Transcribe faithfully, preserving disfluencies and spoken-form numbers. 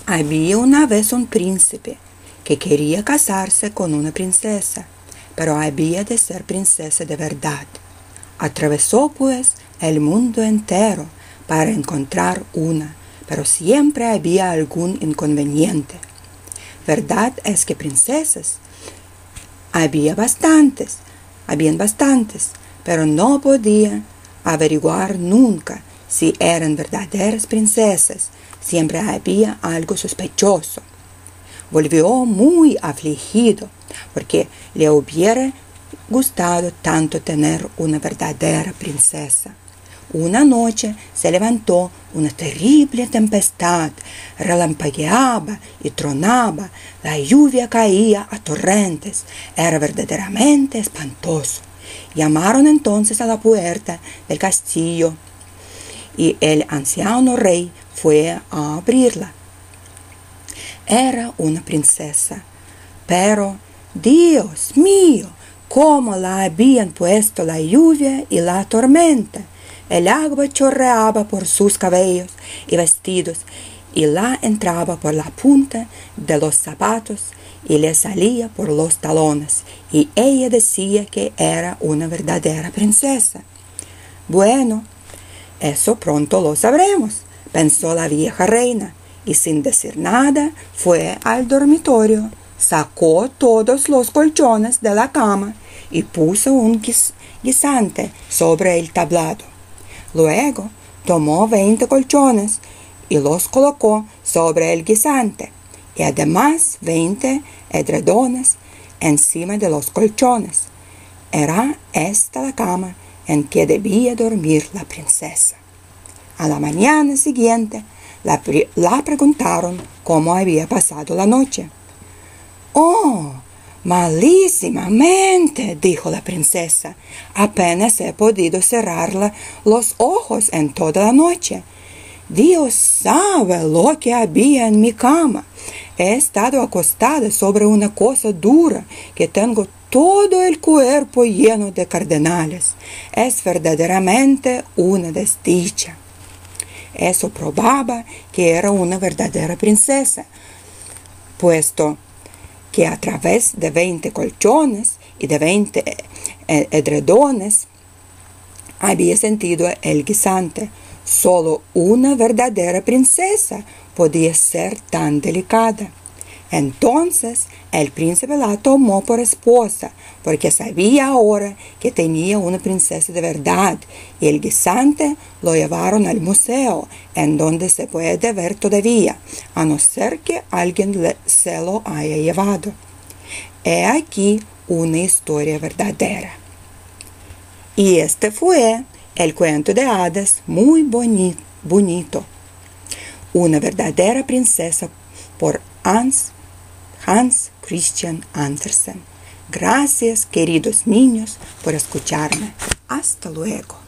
Había una vez un príncipe que quería casarse con una princesa, pero había de ser princesa de verdad. Atravesó pues el mundo entero para encontrar una, pero siempre había algún inconveniente. Verdad es que princesas había bastantes, habían bastantes, pero no podía averiguar nunca si eran verdaderas princesas. Siempre había algo sospechoso. Volvió muy afligido porque le hubiera gustado tanto tener una verdadera princesa. Una noche se levantó una terrible tempestad, relampagueaba y tronaba, la lluvia caía a torrentes, era verdaderamente espantoso. Llamaron entonces a la puerta del castillo y el anciano rey fue a abrirla. Era una princesa, pero, Dios mío, cómo la habían puesto la lluvia y la tormenta. El agua chorreaba por sus cabellos y vestidos y la entraba por la punta de los zapatos y le salía por los talones, y ella decía que era una verdadera princesa. Bueno, eso pronto lo sabremos, pensó la vieja reina, y sin decir nada fue al dormitorio, sacó todos los colchones de la cama y puso un guis guisante sobre el tablado. Luego tomó veinte colchones y los colocó sobre el guisante, y además veinte edredones encima de los colchones. Era esta la cama en que debía dormir la princesa. A la mañana siguiente la, la preguntaron cómo había pasado la noche. «Oh, malísimamente», dijo la princesa. «Apenas he podido cerrar la, los ojos en toda la noche. Dios sabe lo que había en mi cama. He estado acostada sobre una cosa dura que tengo todo el cuerpo lleno de cardenales. Es verdaderamente una desdicha». Eso probaba que era una verdadera princesa, puesto que a través de veinte colchones y de veinte edredones había sentido el guisante. Solo una verdadera princesa podía ser tan delicada. Entonces el príncipe la tomó por esposa, porque sabía ahora que tenía una princesa de verdad, y el guisante lo llevaron al museo, en donde se puede ver todavía, a no ser que alguien le, se lo haya llevado. He aquí una historia verdadera. Y este fue el cuento de hadas muy boni bonito. Una verdadera princesa, por Hans Hans Christian Andersen. Gracias, queridos niños, por escucharme. Hasta luego.